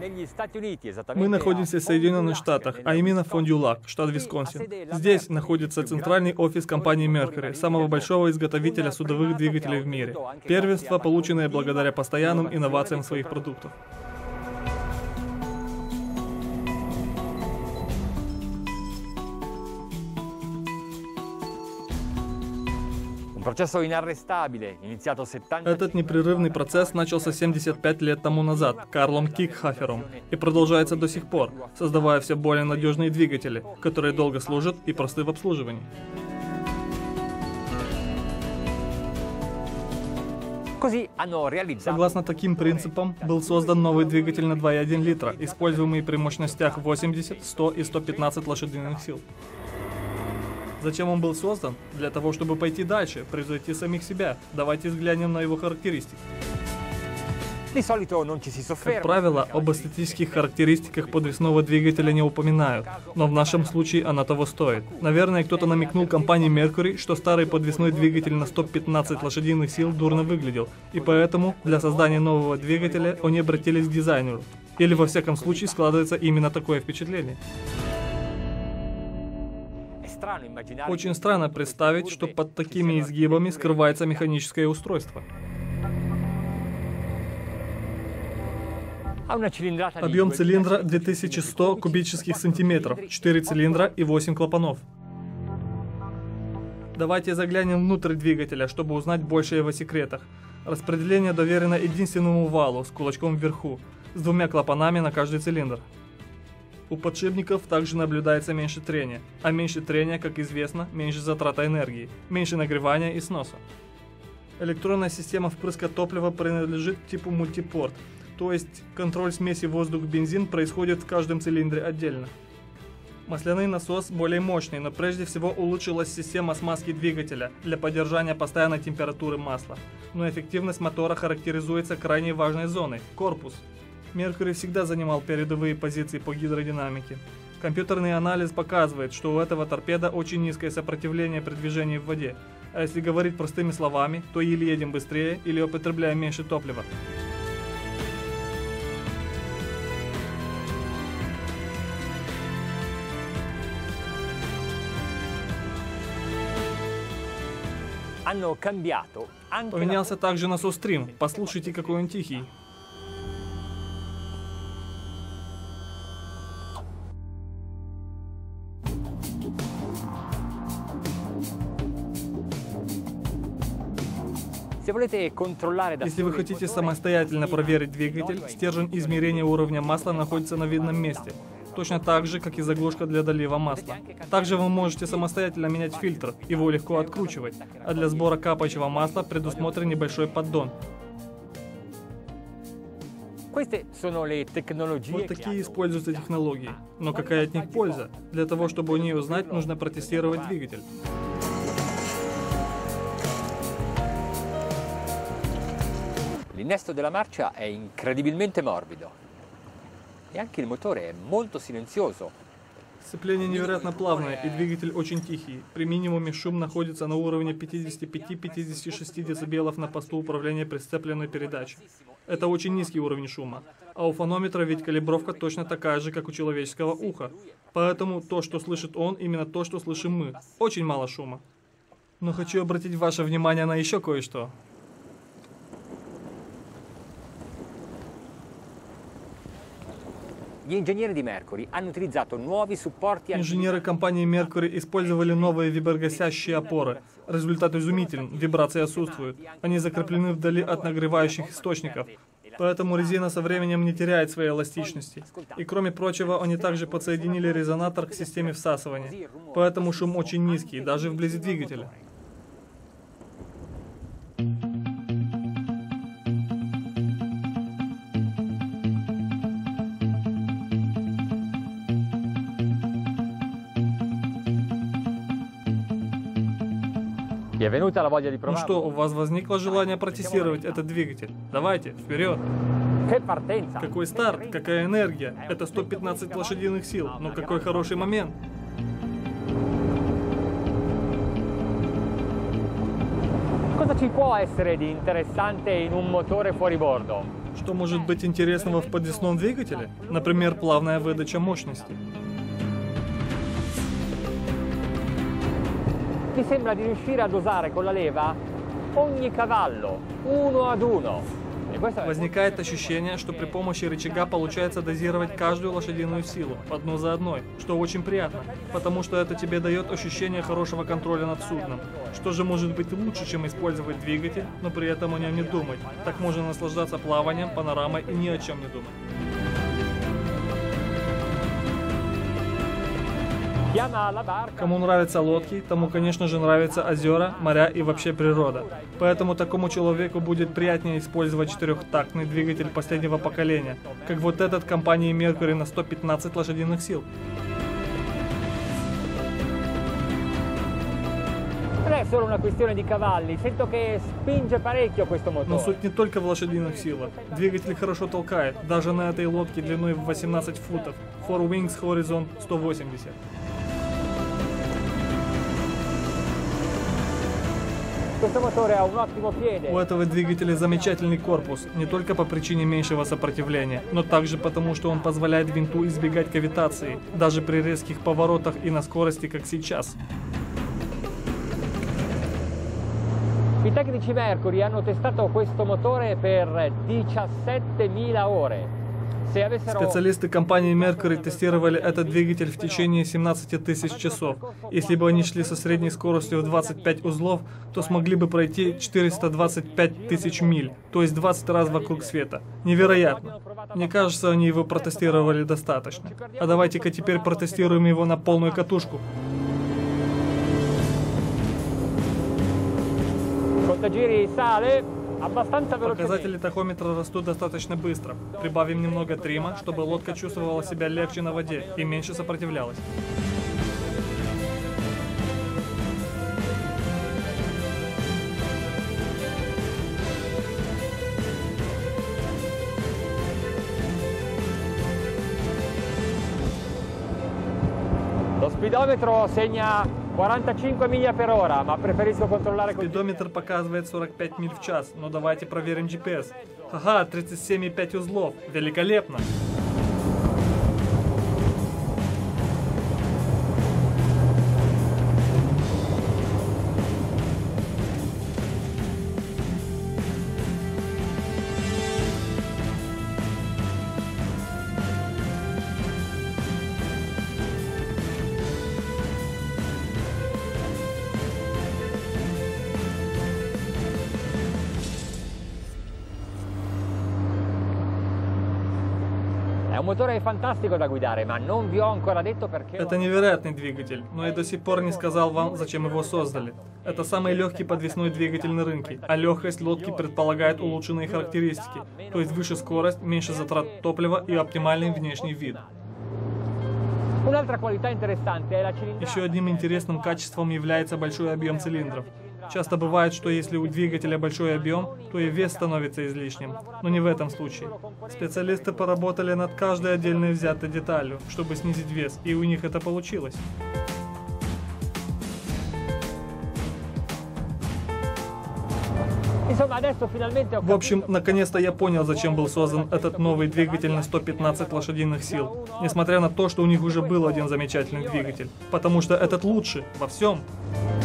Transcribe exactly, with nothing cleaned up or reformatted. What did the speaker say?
Мы находимся в Соединенных Штатах, а именно в Фонд-ю-Лак, штат Висконсин. Здесь находится центральный офис компании Mercury, самого большого изготовителя судовых двигателей в мире. Первенство, полученное благодаря постоянным инновациям своих продуктов. Этот непрерывный процесс начался семьдесят пять лет тому назад Карлом Кикхафером и продолжается до сих пор, создавая все более надежные двигатели, которые долго служат и просты в обслуживании. Согласно таким принципам, был создан новый двигатель на два и одна литра, используемый при мощностях восемьдесят, сто и сто пятнадцать лошадиных сил. Зачем он был создан? Для того, чтобы пойти дальше, превзойти самих себя. Давайте взглянем на его характеристики. Как правило, об эстетических характеристиках подвесного двигателя не упоминают, но в нашем случае она того стоит. Наверное, кто-то намекнул компании Mercury, что старый подвесной двигатель на сто пятнадцать лошадиных сил дурно выглядел, и поэтому для создания нового двигателя они обратились к дизайнеру. Или во всяком случае складывается именно такое впечатление. Очень странно представить, что под такими изгибами скрывается механическое устройство. Объем цилиндра две тысячи сто кубических сантиметров, четыре цилиндра и восемь клапанов. Давайте заглянем внутрь двигателя, чтобы узнать больше о его секретах. Распределение доверено единственному валу с кулачком вверху, с двумя клапанами на каждый цилиндр. У подшипников также наблюдается меньше трения, а меньше трения, как известно, меньше затрата энергии, меньше нагревания и сноса. Электронная система впрыска топлива принадлежит к типу мультипорт, то есть контроль смеси воздух-бензин происходит в каждом цилиндре отдельно. Масляный насос более мощный, но прежде всего улучшилась система смазки двигателя для поддержания постоянной температуры масла, но эффективность мотора характеризуется крайне важной зоной – корпус. Mercury всегда занимал передовые позиции по гидродинамике. Компьютерный анализ показывает, что у этого торпеда очень низкое сопротивление при движении в воде. А если говорить простыми словами, то или едем быстрее, или употребляем меньше топлива. Поменялся также насос Trim. Послушайте, какой он тихий. Если вы хотите самостоятельно проверить двигатель, стержень измерения уровня масла находится на видном месте, точно так же, как и заглушка для долива масла. Также вы можете самостоятельно менять фильтр, его легко откручивать, а для сбора капающего масла предусмотрен небольшой поддон. Вот такие используются технологии. Но какая от них польза? Для того, чтобы о ней узнать, нужно протестировать двигатель. L'innesto della marcia è incredibilmente morbido e anche il motore è molto silenzioso. Сцепление невероятно плавное и двигатель очень тихий. При минимуме шум находится на уровне пятидесяти пяти — пятидесяти шести дБ на посту управления при сцепленной передаче. Это очень низкий уровень шума. А у фонометра ведь калибровка точно такая же, как у человеческого уха. Поэтому то, что слышит он, именно то, что слышим мы. Очень мало шума. Но хочу обратить ваше внимание на еще кое-что. Инженеры компании Mercury использовали новые виброгасящие опоры. Результат изумителен, вибрации отсутствуют. Они закреплены вдали от нагревающих источников. Поэтому резина со временем не теряет своей эластичности. И кроме прочего, они также подсоединили резонатор к системе всасывания. Поэтому шум очень низкий, даже вблизи двигателя. Ну что, у вас возникло желание протестировать этот двигатель? Давайте, вперед! Какой старт, какая энергия! Это сто пятнадцать лошадиных сил, но какой хороший момент! Cosa ci può essere di interessante in un motore fuoribordo? Что может быть интересного в подвесном двигателе? Например, плавная выдача мощности. Ti sembra di riuscire a dosare con la leva ogni cavallo, uno ad uno. Возникает ощущение, что при помощи рычага получается дозировать каждую лошадиную силу, одну за одной, что очень приятно, потому что это тебе дает ощущение хорошего контроля над судном. Что же может быть лучше, чем использовать двигатель, но при этом о нем не думать? Так можно наслаждаться плаванием, панорамой и ни о чем не думать. Кому нравятся лодки, тому, конечно же, нравятся озера, моря и вообще природа. Поэтому такому человеку будет приятнее использовать четырехтактный двигатель последнего поколения, как вот этот компании Mercury на сто пятнадцать лошадиных сил. Но суть не только в лошадиных силах. Двигатель хорошо толкает, даже на этой лодке длиной в восемнадцать футов. Four Wings Horizon сто восемьдесят. У этого двигателя замечательный корпус, не только по причине меньшего сопротивления, но также потому, что он позволяет винту избегать кавитации, даже при резких поворотах и на скорости, как сейчас. I tecnici Mercury hanno testato questo motore per diciassettemila ore. Специалисты компании Mercury тестировали этот двигатель в течение семнадцати тысяч часов. Если бы они шли со средней скоростью в двадцать пять узлов, то смогли бы пройти четыреста двадцать пять тысяч миль, то есть двадцать раз вокруг света. Невероятно. Мне кажется, они его протестировали достаточно. А давайте-ка теперь протестируем его на полную катушку. Показатели тахометра растут достаточно быстро. Прибавим немного трима, чтобы лодка чувствовала себя легче на воде и меньше сопротивлялась. Lo speedometro segna quarantacinque miglia per ora, ma preferisco controllare con... Спидометр показывает сорок пять миль в час, но давайте проверим джи пи эс. Ага, тридцать семь и пять узлов. Великолепно! Это невероятный двигатель, но я до сих пор не сказал вам, зачем его создали. Это самый легкий подвесной двигатель на рынке, а легкость лодки предполагает улучшенные характеристики, то есть выше скорость, меньше затрат топлива и оптимальный внешний вид. Еще одним интересным качеством является большой объем цилиндров. Часто бывает, что если у двигателя большой объем, то и вес становится излишним. Но не в этом случае. Специалисты поработали над каждой отдельной взятой деталью, чтобы снизить вес, и у них это получилось. В общем, наконец-то я понял, зачем был создан этот новый двигатель на сто пятнадцать лошадиных сил. Несмотря на то, что у них уже был один замечательный двигатель. Потому что этот лучше во всем.